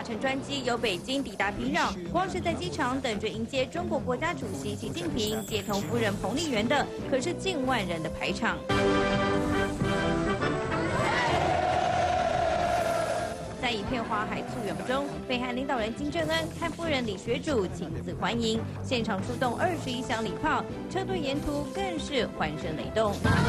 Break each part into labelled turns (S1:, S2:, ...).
S1: 乘专机由北京抵达平壤，光是在机场等着迎接中国国家主席习近平接同夫人彭丽媛的，可是近万人的排场。 在一片花海簇拥中，北韩领导人金正恩和夫人李雪主亲自欢迎，现场出动21箱礼炮，车队沿途更是欢声雷动。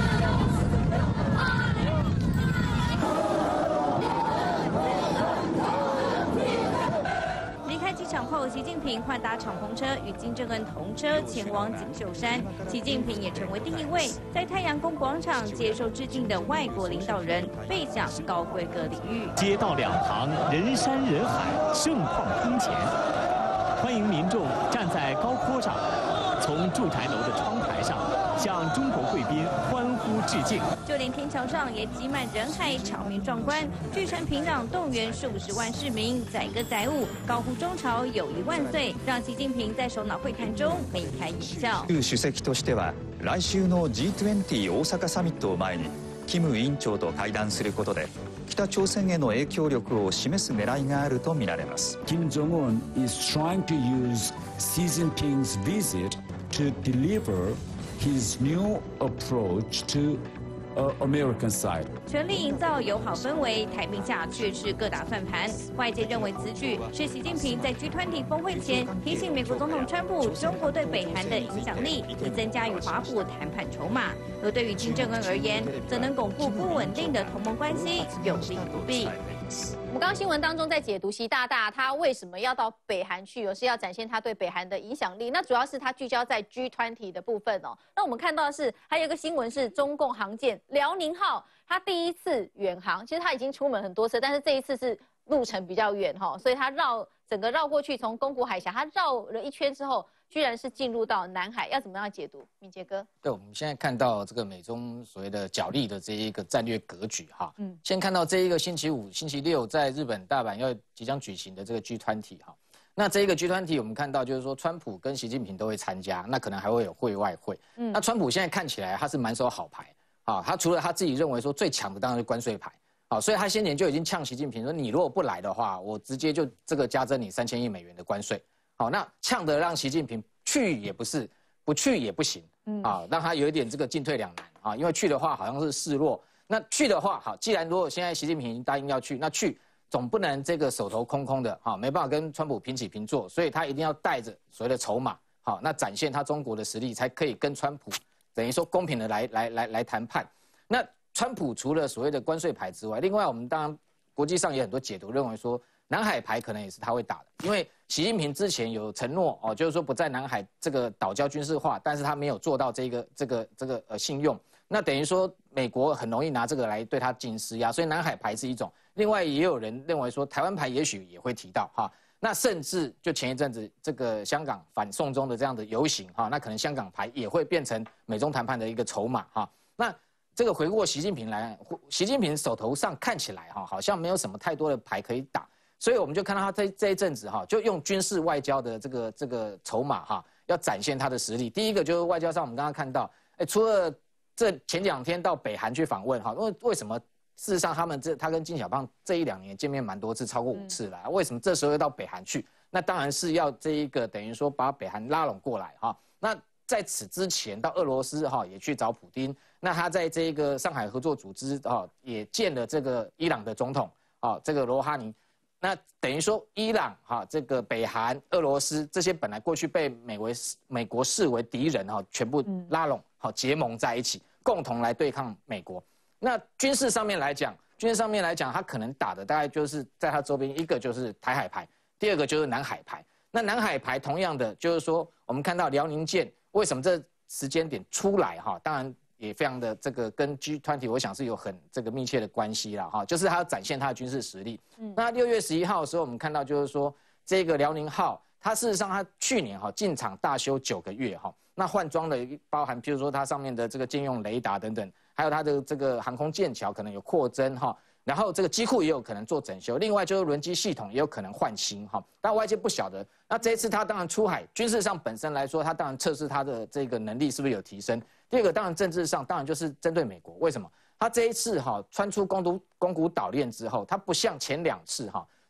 S1: 离开机场后，习近平换搭敞篷车与金正恩同车前往锦绣山。习近平也成为第一位在太阳宫广场接受致敬的外国领导人，背享高规格礼遇。
S2: 街道两旁人山人海，盛况空前，欢迎民众站在高坡上，从住宅楼的窗台上向中国贵宾欢呼致敬。
S1: 就连天桥上也挤满人海，场面壮观。据称平壤动员数十万市民载歌载舞，高呼中朝友谊万岁，让习近平在首脑会谈中眉开眼笑。
S3: 習主席としては、来週の G20 大阪サミットを前に、キム委員長と会談することで、北朝鮮への影響力を示す狙いがあるとみられます。
S4: Kim Jong-un is trying to use Xi Jinping's visit to deliver his new approach to American side，
S1: 全力营造友好氛围，台面下却是各打算盘。外界认为此举是习近平在 G20 峰会前提醒美国总统川普，中国对北韩的影响力以增加与华府谈判筹码。而对于金正恩而言，则能巩固不稳定的同盟关系，有利不弊。
S5: 我们刚刚新闻当中在解读习大大他为什么要到北韩去，是要展现他对北韩的影响力。那主要是他聚焦在 G20 的部分哦。那我们看到的是，还有一个新闻是中共航舰辽宁号，它第一次远航，其实它已经出门很多次，但是这一次是路程比较远哈，所以它整个绕过去，从宫古海峡，它绕了一圈之后，居然是进入到南海，要怎么样解读？敏杰哥，
S6: 对，我们现在看到这个美中所谓的角力的这一个战略格局哈，先看到这一个星期五、星期六在日本大阪即将举行的这个 G20 哈，那这一个 G20 我们看到就是说，川普跟习近平都会参加，那可能还会有会外会，那川普现在看起来他是满手好牌啊，他除了他自己认为说最强的当然是关税牌。 好，所以他先前就已经呛习近平说，你如果不来的话，我直接就这个加征你3000亿美元的关税。好，那呛得让习近平去也不是，不去也不行，啊，让他有一点这个进退两难啊。因为去的话好像是示弱，那去的话，好，既然如果现在习近平已经答应要去，那去总不能这个手头空空的，哈，没办法跟川普平起平坐，所以他一定要带着所谓的筹码，好，那展现他中国的实力，才可以跟川普等于说公平的来谈判。那 川普除了所谓的关税牌之外，另外我们当然国际上也很多解读认为说，南海牌可能也是他会打的，因为习近平之前有承诺哦，就是说不在南海这个岛礁军事化，但是他没有做到这个信用，那等于说美国很容易拿这个来对他进行施压，所以南海牌是一种。另外也有人认为说，台湾牌也许也会提到哈，那甚至就前一阵子这个香港反送中的这样的游行哈，那可能香港牌也会变成美中谈判的一个筹码哈，那。 这个回过习近平来，习近平手头上看起来哈，好像没有什么太多的牌可以打，所以我们就看到他这一阵子哈，就用军事外交的这个筹码哈，要展现他的实力。第一个就是外交上，我们刚刚看到，除了这前2天到北韩去访问哈，为什么事实上他跟金小胖这1-2年见面蛮多次，超过5次了，为什么这时候又到北韩去？那当然是要这一个等于说把北韩拉拢过来哈。那在此之前到俄罗斯哈也去找普丁。 那他在这个上海合作组织也见了这个伊朗的总统这个罗哈尼，那等于说伊朗这个北韩、俄罗斯这些本来过去被美国视为敌人全部拉拢结盟在一起，共同来对抗美国。那军事上面来讲，他可能打的大概就是在他周边，一个就是台海牌，第二个就是南海牌。那南海牌同样的就是说，我们看到辽宁舰为什么这时间点出来当然。 也非常的这个跟 G20 我想是有很这个密切的关系啦就是他要展现他的军事实力。那6月11号的时候，我们看到就是说这个辽宁号，它事实上它去年进场大修9个月那换装的包含譬如说它上面的这个舰用雷达等等，还有它的这个航空舰桥可能有扩增然后这个机库也有可能做整修，另外就是轮机系统也有可能换新但外界不晓得。那这一次他当然出海，军事上本身来说，他当然测试他的这个能力是不是有提升。第二个当然政治上当然就是针对美国，为什么？他这一次穿出宫古岛链之后，他不像前2次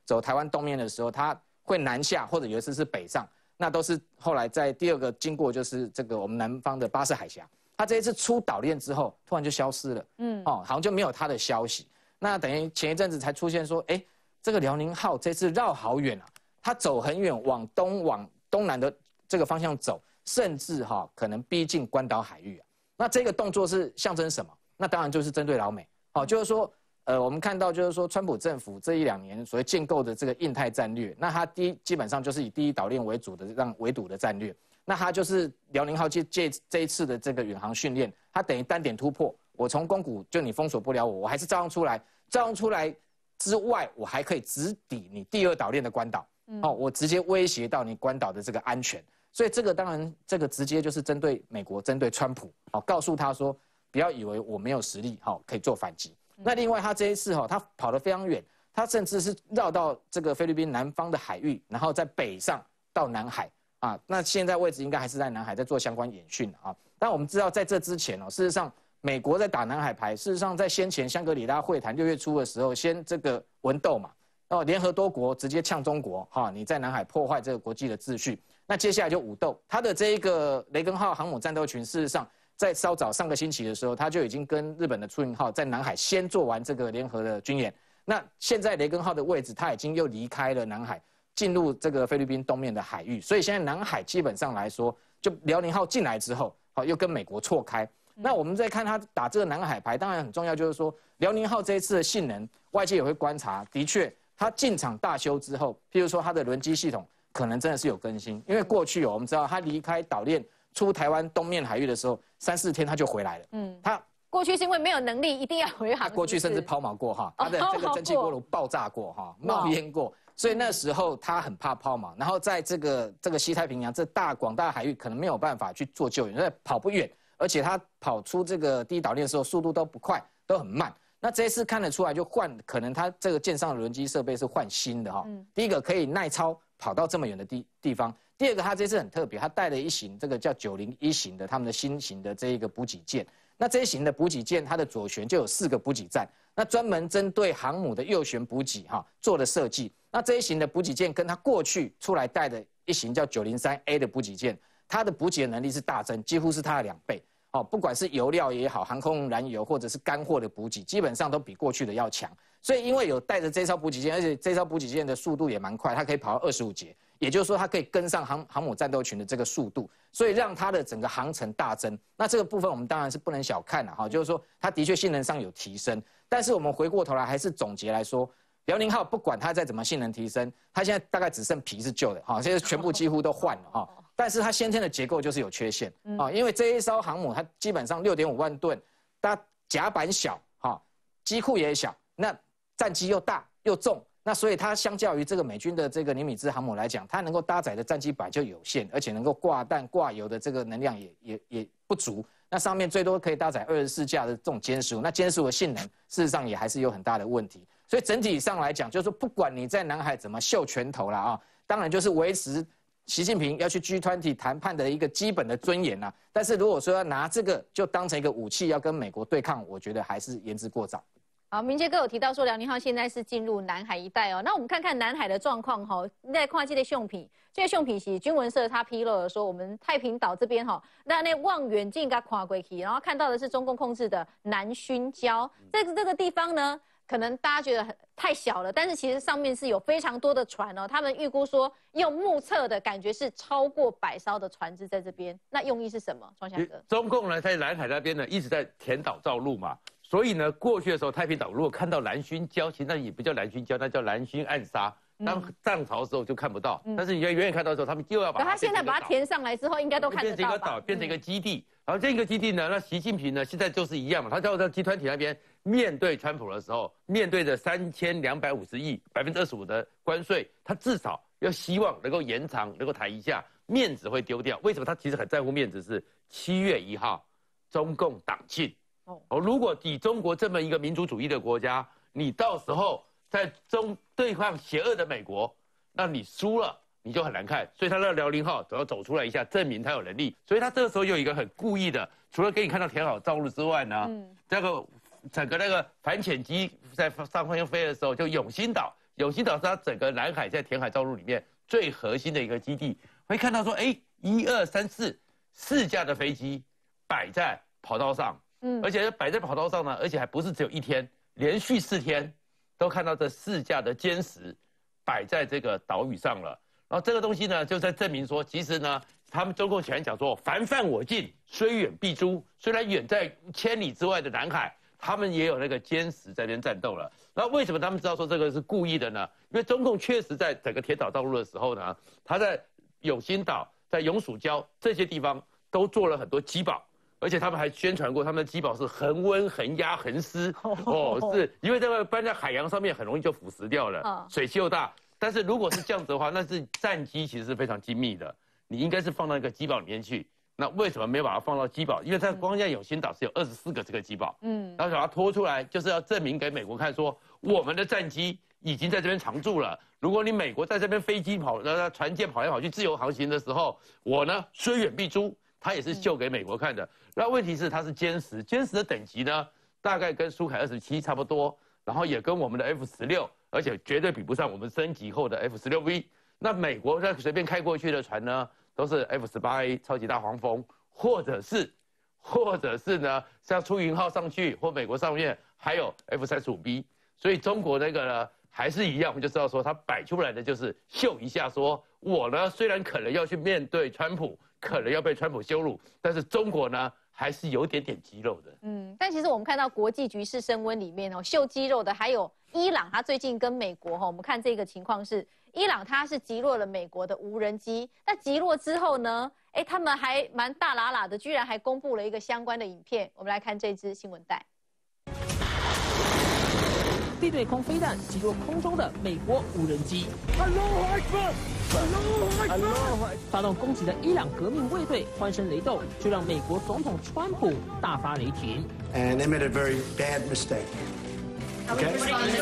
S6: 走台湾东面的时候，它会南下，或者有一次是北上，那都是后来在第二个经过就是这个我们南方的巴士海峡。它这一次出岛链之后，突然就消失了，好像就没有它的消息。那等于前一阵子才出现说，这个辽宁号这次绕好远啊，它走很远，往东南的这个方向走，甚至可能逼近关岛海域啊。那这个动作是象征什么？那当然就是针对老美，就是说，我们看到就是说，川普政府这1、2年所谓建构的这个印太战略，那它基本上就是以第一岛链为主的围堵的战略。那它就是辽宁号借这一次的这个远航训练，它等于单点突破。我从宫古就你封锁不了我还是照样出来，照样出来之外，我还可以直抵你第2岛链的关岛，我直接威胁到你关岛的这个安全。所以这个当然这个直接就是针对美国，针对川普，告诉他说不要以为我没有实力，可以做反击。那另外他这一次他跑得非常远，他甚至是绕到这个菲律宾南方的海域，然后再北上到南海。那现在位置应该还是在南海，在做相关演训啊。但我们知道，在这之前事实上美国在打南海牌，事实上在先前香格里拉会谈6月初的时候，先这个文斗嘛，联合多国直接呛中国，你在南海破坏这个国际的秩序。那接下来就武斗，他的这一个雷根号航母战斗群，事实上在稍早上个星期的时候，他就已经跟日本的出云号在南海先做完这个联合的军演。那现在雷根号的位置，他已经又离开了南海，进入这个菲律宾东面的海域，所以现在南海基本上来说，就辽宁号进来之后，又跟美国错开。那我们再看他打这个南海牌，当然很重要，就是说辽宁号这一次的性能，外界也会观察，的确，它进场大修之后，譬如说它的轮机系统可能真的是有更新，因为过去我们知道它离开岛链出台湾东面海域的时候，3、4天它就回来了。它
S5: 过去是因为没有能力，一定要回航。
S6: 过去甚至抛锚过它的这个蒸汽锅炉爆炸过冒烟过。所以那时候他很怕抛锚，然后在这个西太平洋这广大海域可能没有办法去做救援，因为跑不远，而且他跑出这个第1岛链的时候速度都不快，都很慢。那这一次看得出来就可能他这个舰上的轮机设备是换新的第一个可以耐操跑到这么远的地方，第二个他这次很特别，他带了一型这个叫901型的他们的新型的这一个补给舰。那这一型的补给舰，它的左舷就有4个补给站，那专门针对航母的右舷补给做了设计。那这一型的补给舰跟它过去出来带的一型叫903A 的补给舰，它的补给的能力是大增，几乎是它的2倍。不管是油料也好，航空燃油或者是干货的补给，基本上都比过去的要强。所以因为有带着这艘补给舰，而且这艘补给舰的速度也蛮快，它可以跑到25节，也就是说它可以跟上航母战斗群的这个速度，所以让它的整个航程大增。那这个部分我们当然是不能小看就是说它的确性能上有提升。但是我们回过头来还是总结来说，辽宁号不管它再怎么性能提升，它现在大概只剩皮是旧的现在全部几乎都换了但是它先天的结构就是有缺陷因为这一艘航母它基本上6.5万吨，它甲板小机库也小，那战机又大又重，那所以它相较于这个美军的这个尼米兹航母来讲，它能够搭载的战机本来就有限，而且能够挂弹挂油的这个能量也不足。那上面最多可以搭载24架的这种歼15，那歼15的性能事实上也还是有很大的问题。所以整体上来讲，就是说不管你在南海怎么秀拳头啦当然就是维持习近平要去 G20 谈判的一个基本的尊严但是如果说要拿这个就当成一个武器要跟美国对抗，我觉得还是言之过早。
S5: 好，明杰哥有提到说辽宁号现在是进入南海一带那我们看看南海的状况在看这个相片，这个相片是军文社他披露了说，我们太平岛这边那望远镜给它看过去，然后看到的是中共控制的南薰礁，在这个地方呢，可能大家觉得太小了，但是其实上面是有非常多的船他们预估说用目测的感觉是超过100艘的船只在这边，那用意是什么？庄祥哥，
S7: 中共呢在南海那边呢一直在填岛造陆嘛。所以呢，过去的时候，太平岛如果看到南薰礁，其实那也不叫南薰礁，那叫南薰暗沙。当涨潮的时候就看不到，但是你远远看到的时候，他们又要把它。
S5: 他现在把它填上来之后，应该都看得到吧？
S7: 变成一个岛，变成一个基地。然后这个基地呢，那习近平呢，现在就是一样嘛，他叫在集团体那边面对川普的时候，面对着3250亿25%的关税，他至少要希望能够延长，能够谈一下，面子会丢掉。为什么他其实很在乎面子？是7月1号，中共党庆。如果以中国这么一个民族主义的国家，你到时候在对抗邪恶的美国，那你输了，你就很难看。所以他让辽宁号总要走出来一下，证明他有能力。所以他这个时候有一个很故意的，除了给你看到填好造陆之外呢，这个整个那个反潜机在上空飞的时候，就永兴岛永兴岛是它整个南海在填海造陆里面最核心的一个基地。会看到说，哎，1、2、3、4架的飞机摆在跑道上，而且摆在跑道上呢，而且还不是只有1天，连续4天都看到这4架的歼10摆在这个岛屿上了。然后这个东西呢，就在证明说，其实呢，他们中共前讲说，凡犯我境，虽远必诛。虽然远在千里之外的南海，他们也有那个歼10在那边战斗了。那为什么他们知道说这个是故意的呢？因为中共确实在整个填岛造陆的时候呢，他在永兴岛、在永暑礁这些地方都做了很多机堡，而且他们还宣传过他们的机堡是恒温、恒压、恒湿。是因为这个搬在海洋上面很容易就腐蚀掉了，水汽又大。但是如果是这样子的话，那是战机其实是非常精密的，你应该是放到一个机堡里面去。那为什么没有把它放到机堡？因为它光在永兴岛是有24个这个机堡，然后把它拖出来，就是要证明给美国看说，我们的战机已经在这边常驻了。如果你美国在这边飞机船舰跑来跑去自由航行的时候，我呢虽远必诛，它也是秀给美国看的。那问题是它是歼10，歼10的等级呢，大概跟苏凯27差不多，然后也跟我们的 F16。而且绝对比不上我们升级后的 F16V。那美国在随便开过去的船呢，都是 F18A 超级大黄蜂，或者是呢，像出云号上去，或美国上面还有 F35B。所以中国那个呢，还是一样，我们就知道说，它摆出来的就是秀一下说，我呢虽然可能要去面对川普，可能要被川普羞辱，但是中国呢，还是有点肌肉的。
S5: 但其实我们看到国际局势升温里面秀肌肉的还有伊朗，他最近跟美国我们看这个情况是，伊朗他是击落了美国的无人机，那击落之后呢，他们还蛮大喇喇的，居然还公布了一个相关的影片，我们来看这支新闻带。
S8: 地对空飞弹击落空中的美国无人机。发动攻击的伊朗革命卫队欢声雷动，就让美国总统川普大发雷霆。
S9: And they made a very bad mistake. Okay?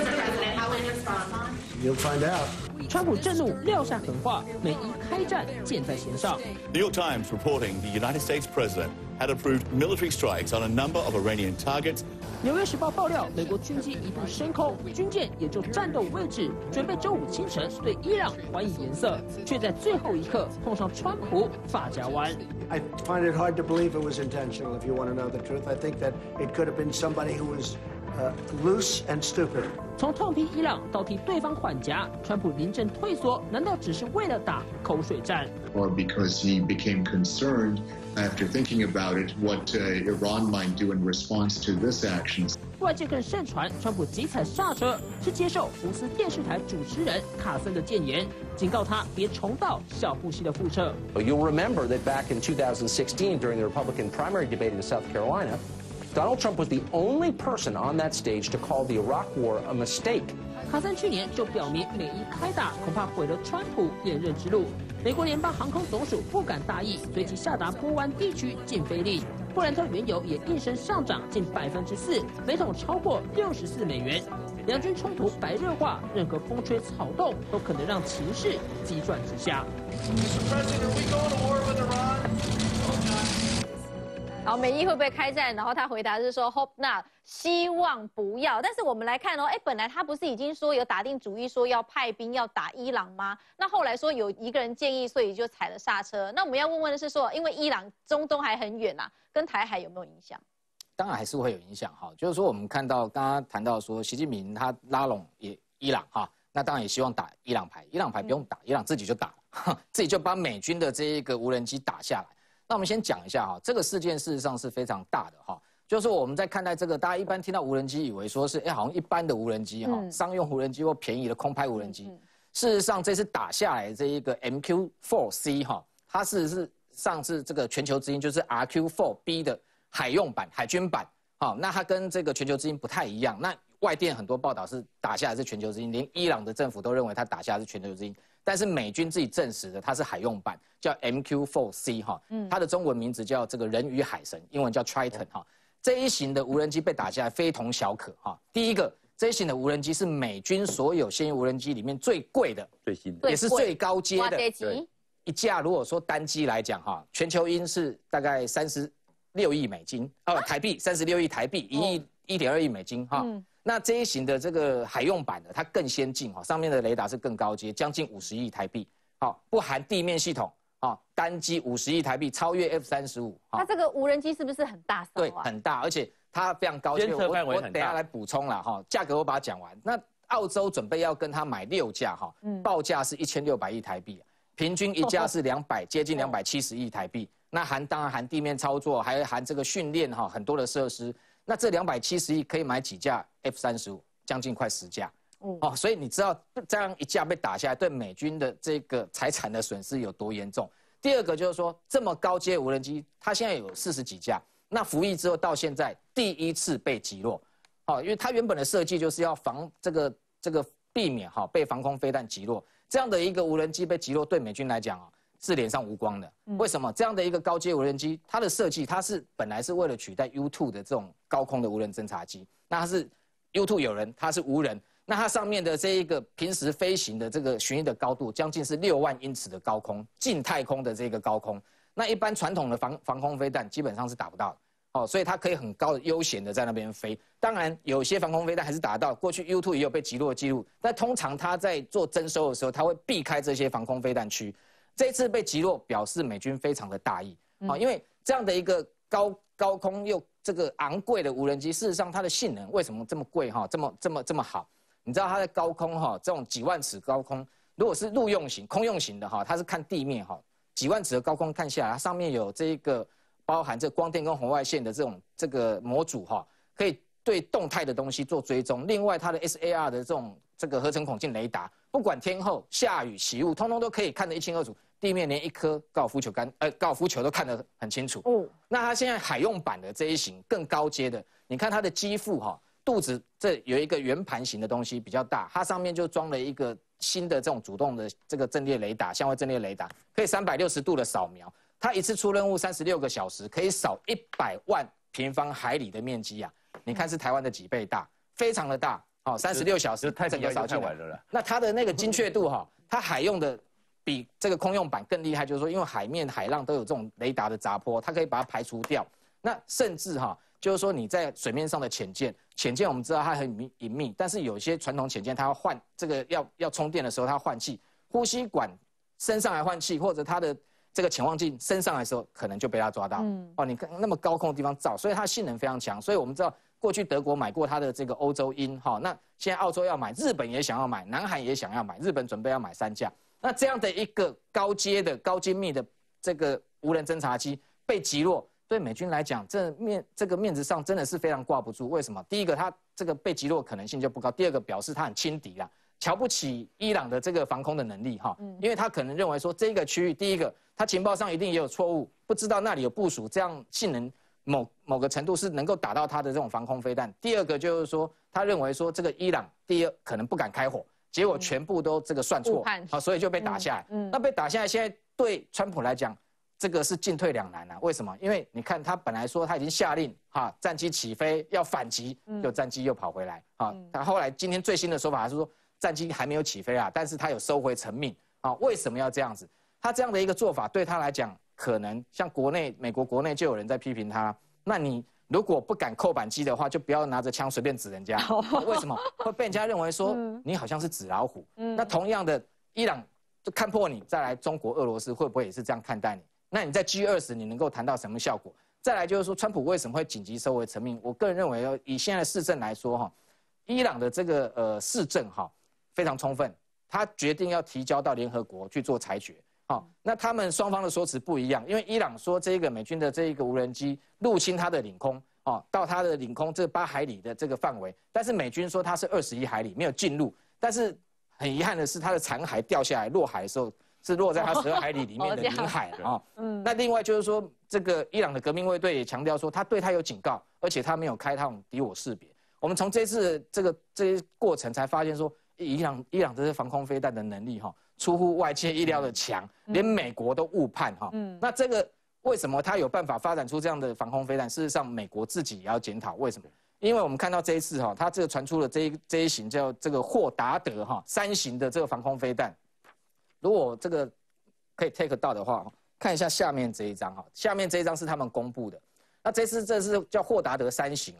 S9: You'll find out.
S8: 川普震怒，撂下狠话，美伊开战箭在弦上。
S10: New York Times reporting the United States president had approved military strikes on a number of Iranian targets.
S8: 纽约时报爆料，美国军机一度升空，军舰也就战斗位置，准备周5清晨对伊朗还以颜色，却在最后一刻碰上川普发夹弯。
S9: I find it hard to believe it was intentional. If you want to know the truth, I think that it could have been somebody who was loose and stupid.
S8: 从痛批伊朗到替对方缓颊，川普临阵退缩，难道只是为了打口水战？
S11: Or because he became concerned after thinking about it, what Iran might do in response to this action.
S8: 外界更盛传，川普急踩刹车，是接受福斯电视台主持人卡森的谏言，警告他别重蹈小布希的覆辙。
S12: You'll remember that back in 2016, during the Republican primary debate in South Carolina, Donald Trump was the only person on that stage to call the Iraq War a mistake.
S8: 卡森去年就表明，美伊开打恐怕毁了川普连任之路。美国联邦航空总署不敢大意，随即下达波湾地区禁飞令。布兰特原油也应声上涨近4%，每桶超过64美元。两军冲突白热化，任何风吹草动都可能让情势急转直下。
S5: 好，美伊会不会开战？然后他回答是说 ，Hope not， 希望不要。但是我们来看本来他不是已经说有打定主意说要派兵要打伊朗吗？那后来说有一个人建议，所以就踩了刹车。那我们要问的是说，因为伊朗中东还很远跟台海有没有影响？
S6: 当然还是会有影响就是说我们看到刚刚谈到说，习近平他拉拢伊朗那当然也希望打伊朗牌，伊朗牌不用打，伊朗自己就打了，自己就把美军的这一个无人机打下来。那我们先讲一下这个事件事实上是非常大的就是说我们在看待这个，大家一般听到无人机以为说是好像一般的无人机商用无人机或便宜的空拍无人机。事实上这次打下来这一个 MQ-4C 它事实上是这个全球之鹰，就是 RQ-4B 的海用版、海军版。那它跟这个全球之鹰不太一样。那外电很多报道是打下来是全球之鹰，连伊朗的政府都认为它打下来是全球之鹰。但是美军自己证实的，它是海用版，叫 MQ-4C 它的中文名字叫这个人鱼海神，英文叫 Triton 这一型的无人机被打下来非同小可第一个，这一型的无人机是美军所有现役无人机里面最贵的，
S7: 最新的，
S6: 也是最高阶的。一架如果说单机来讲全球鹰是大概36亿美金台币，36亿台币，1.2亿美金那这一型的这个海用版的，它更先进哈，上面的雷达是更高阶，将近50亿台币，好，不含地面系统，啊，单机50亿台币，超越 F-35。
S5: 它这个无人机是不是很大艘啊？
S6: 对，很大，而且它非常高阶。
S7: 监测范围很大。
S6: 我等一下来补充了哈，价格我把它讲完。那澳洲准备要跟他买6架哈，报价是1600亿台币，平均一架是200，接近270亿台币。那当然含地面操作，还含这个训练哈，很多的设施。那这270亿可以买几架 F-35，将近快10架。哦，所以你知道这样一架被打下来，对美军的这个财产的损失有多严重？第二个就是说，这么高阶无人机，它现在有40几架，那服役之后到现在第一次被击落，哦，因为它原本的设计就是要防这个避免哈被防空飞弹击落，这样的一个无人机被击落，对美军来讲啊是脸上无光的。为什么？这样的一个高阶无人机，它的设计它是本来是为了取代 U2 的这种高空的无人侦察机，那它是 U2 有人，它是无人。那它上面的这一个平时飞行的这个巡弋的高度，将近是6万英尺的高空，近太空的这个高空，那一般传统的防空飞弹基本上是打不到的，哦，所以它可以很高的悠闲的在那边飞。当然，有些防空飞弹还是打得到，过去 U2 也有被击落的记录，但通常它在做征收的时候，它会避开这些防空飞弹区。这一次被击落，表示美军非常的大意，啊，因为这样的一个高空又这个昂贵的无人机，事实上它的性能为什么这么贵哈，这么好？你知道它在高空哈，这种几万尺高空，如果是陆用型、空用型的哈，它是看地面哈，几万尺的高空看下来，它上面有这个包含这光电跟红外线的这个模组哈，可以对动态的东西做追踪。另外，它的 SAR 的这个合成孔径雷达，不管天候、下雨、起雾，通通都可以看得一清二楚。地面连一颗高尔夫球都看得很清楚。哦，那它现在海用版的这一型更高阶的，你看它的机腹哈。肚子这有一个圆盘形的东西比较大，它上面就装了一个新的这种主动的这个阵列雷达，相位阵列雷达，可以360度的扫描。它一次出任务36个小时，可以扫100万平方海里的面积啊！你看是台湾的几倍大，非常的大。好，36小时整个扫进来了。那它的那个精确度哈，它海用的比这个空用版更厉害，就是说因为海面海浪都有这种雷达的杂波，它可以把它排除掉。那甚至哈。就是说你在水面上的潜舰我们知道它很隐秘，但是有些传统潜舰它要换这个要充电的时候它要换气，呼吸管升上来换气，或者它的这个潜望镜升上来的时候，可能就被它抓到。哦，你看那么高空的地方照，所以它性能非常强。所以我们知道过去德国买过它的这个欧洲鹰，哈，那现在澳洲要买，日本也想要买，南韩也想要买，日本准备要买3架。那这样的一个高阶的高精密的这个无人侦察机被击落。对美军来讲，这个面子上真的是非常挂不住。为什么？第一个，它这个被击落可能性就不高；第二个，表示它很轻敌啦，瞧不起伊朗的这个防空的能力哈。因为他可能认为说这个区域，第一个，它情报上一定也有错误，不知道那里有部署，这样性能某个程度是能够打到它的这种防空飞弹。第二个就是说，他认为说这个伊朗第二可能不敢开火，结果全部都这个算错，好，所以就被打下来。那被打下来，现在对川普来讲。这个是进退两难啊！为什么？因为你看他本来说他已经下令哈，战机起飞要反击，就战机又跑回来啊。他后来今天最新的说法还是说战机还没有起飞啊，但是他有收回成命啊。为什么要这样子？他这样的一个做法对他来讲，可能像美国国内就有人在批评他。那你如果不敢扣扳机的话，就不要拿着枪随便指人家。为什么？会被人家认为说你好像是纸老虎。那同样的，伊朗就看破你，再来中国、俄罗斯会不会也是这样看待你？那你在 G20你能够谈到什么效果？再来就是说，川普为什么会紧急收回成命？我个人认为，以现在的市政来说，哈，伊朗的这个市政哈非常充分，他决定要提交到联合国去做裁决。好，那他们双方的说辞不一样，因为伊朗说这个美军的这一个无人机入侵他的领空，哦，到他的领空这8海里的这个范围，但是美军说它是21海里没有进入，但是很遗憾的是，它的残骸掉下来落海的时候。是落在它12海里里面的领海啊。那另外就是说，这个伊朗的革命卫队也强调说，他对他有警告，而且他没有开放敌我识别。我们从这次这些过程才发现说，伊朗这些防空飞弹的能力哈，出乎外界意料的强，连美国都误判哈。那这个为什么他有办法发展出这样的防空飞弹？事实上，美国自己也要检讨为什么。因为我们看到这一次哈，它这个传出了这一型叫这个霍达德哈3型的这个防空飞弹。如果这个可以 take 到的话，看一下下面这一张哈，下面这一张是他们公布的。那这是叫霍达德3型哈，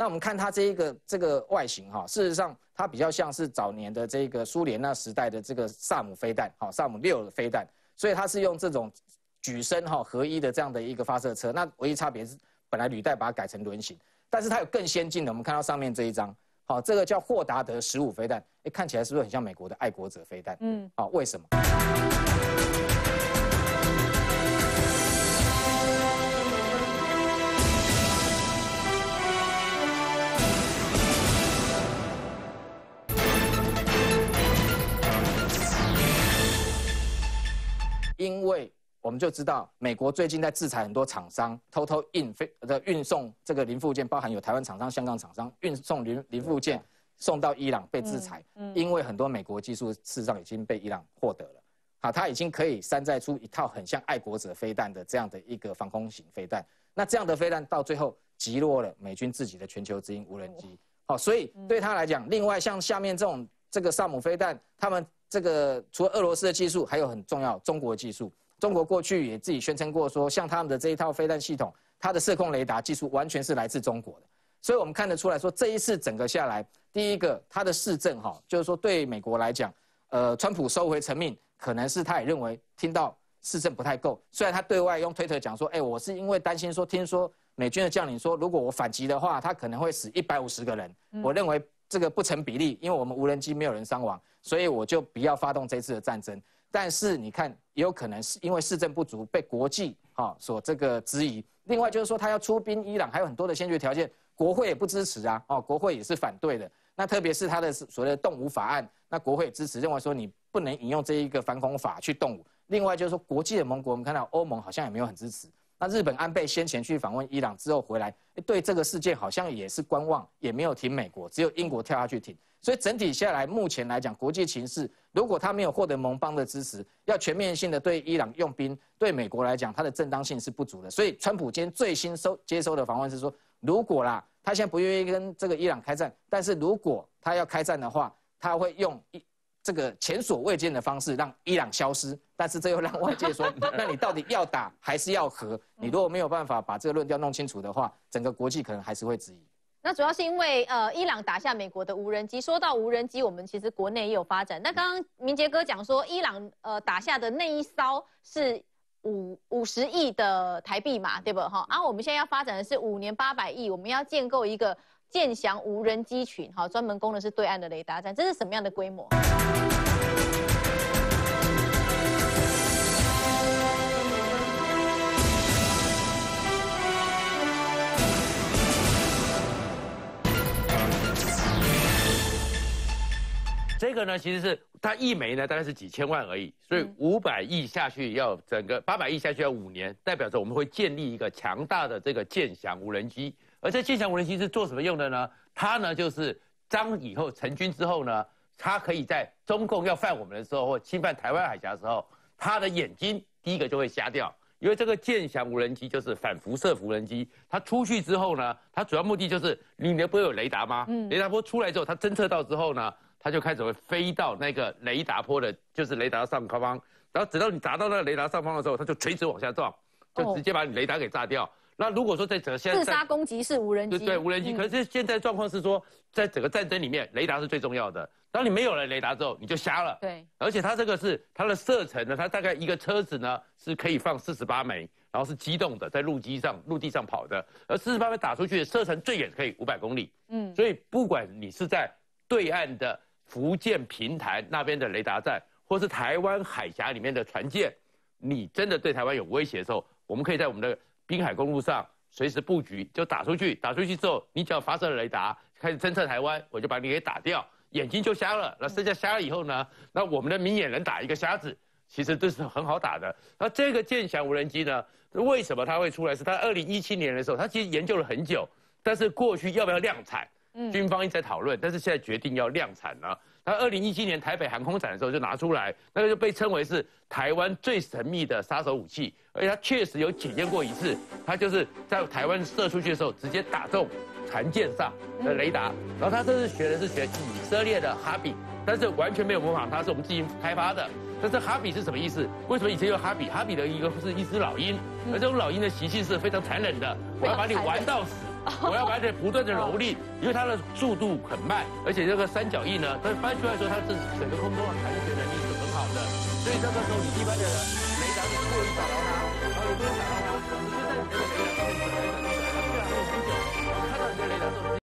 S6: 那我们看它这个外形哈，事实上它比较像是早年的这个苏联那时代的这个萨姆飞弹，萨姆6的飞弹，所以它是用这种举升合一的这样的一个发射车。那唯一差别是本来履带把它改成轮型，但是它有更先进的，我们看到上面这一张，这个叫霍达德15飞弹，看起来是不是很像美国的爱国者飞弹？为什么？因为我们就知道，美国最近在制裁很多厂商，偷偷运送这个零附件，包含有台湾厂商、香港厂商运送零附件送到伊朗被制裁。因为很多美国技术事实上已经被伊朗获得了，它已经可以山寨出一套很像爱国者飞弹的这样的一个防空型飞弹。那这样的飞弹到最后击落了美军自己的全球之鹰无人机。所以对他来讲，另外像下面这个萨姆飞弹，他们这个除了俄罗斯的技术，还有很重要中国技术。中国过去也自己宣称过说，像他们的这一套飞弹系统，它的射控雷达技术完全是来自中国的。所以我们看得出来说，这一次整个下来，第一个它的市政就是说对美国来讲，川普收回成命，可能是他也认为听到市政不太够。虽然他对外用推特讲说，我是因为担心说，听说美军的将领说，如果我反击的话，他可能会死150个人。我认为这个不成比例，因为我们无人机没有人伤亡，所以我就不要发动这次的战争。但是你看，也有可能是因为市政不足，被国际所这个质疑。另外就是说，他要出兵伊朗，还有很多的先决条件，国会也不支持啊，国会也是反对的。那特别是他的所谓的动武法案，那国会也支持，认为说你不能引用这一个反恐法去动武。另外就是说，国际的盟国，我们看到欧盟好像也没有很支持。那日本安倍先前去访问伊朗之后回来，对这个事件好像也是观望，也没有挺美国，只有英国跳下去挺。所以整体下来，目前来讲，国际情势如果他没有获得盟邦的支持，要全面性的对伊朗用兵，对美国来讲，它的正当性是不足的。所以，川普今天最新接收的访问是说，如果他现在不愿意跟这个伊朗开战，但是如果他要开战的话，他会用这个前所未见的方式让伊朗消失。但是这又让外界说，那你到底要打还是要和？你如果没有办法把这个论调弄清楚的话，整个国际可能还是会质疑。
S5: 那主要是因为伊朗打下美国的无人机。说到无人机，我们其实国内也有发展。那刚刚明杰哥讲说，伊朗打下的那一艘是50亿的台币嘛，对不？我们现在要发展的是5年800亿，我们要建构一个剑翔无人机群，专门攻的是对岸的雷达站，这是什么样的规模？
S7: 这个呢，其实是它一枚呢大概是几千万而已，所以500亿下去要整个800亿下去要5年，代表着我们会建立一个强大的这个剑翔无人机。而这剑翔无人机是做什么用的呢？它呢就是当以后成军之后呢，它可以在中共要犯我们的时候或侵犯台湾海峡的时候，它的眼睛第一个就会瞎掉。因为这个剑翔无人机就是反辐射无人机，它出去之后呢，它主要目的就是你不会有雷达吗？雷达波出来之后，它侦测到之后呢，它就开始会飞到那个雷达波的，就是雷达上方，然后直到你达到那个雷达上方的时候，它就垂直往下撞，就直接把你雷达给炸掉。那如果说在整个现在
S5: 自杀攻击式无人机，
S7: 对无人机，可是现在状况是说，在整个战争里面，雷达是最重要的。当你没有了雷达之后，你就瞎了。
S5: 对，
S7: 而且它这个是它的射程呢，它大概一个车子呢是可以放48枚，然后是机动的，在陆地上跑的，而48枚打出去的射程最远可以500公里。所以不管你是在对岸的福建平潭那边的雷达站，或是台湾海峡里面的船舰，你真的对台湾有威胁的时候，我们可以在我们的滨海公路上随时布局，就打出去。打出去之后，你只要发射了雷达，开始侦测台湾，我就把你给打掉，眼睛就瞎了。那剩下瞎了以后呢，那我们的明眼人打一个瞎子，其实这是很好打的。那这个剑翔无人机呢，为什么它会出来？是它2017年的时候，它其实研究了很久，但是过去要不要量产？军方一直在讨论，但是现在决定要量产了。那2017年台北航空展的时候就拿出来，那个就被称为是台湾最神秘的杀手武器，而且它确实有检验过一次，它就是在台湾射出去的时候直接打中船舰上的雷达。然后它这次学以色列的哈比，但是完全没有模仿它，是我们自己开发的。但是哈比是什么意思？为什么以前有哈比？哈比的一个是一只老鹰，而这种老鹰的习性是非常残忍的，我要把你玩到死。 我要把它不断的蹂躏，因为它的速度很慢，而且这个三角翼呢，它翻出来的时候，它是整个空中盘旋能力是很好的，所以这个时候你一般的雷达是不容易找到它，然后也不能打到它。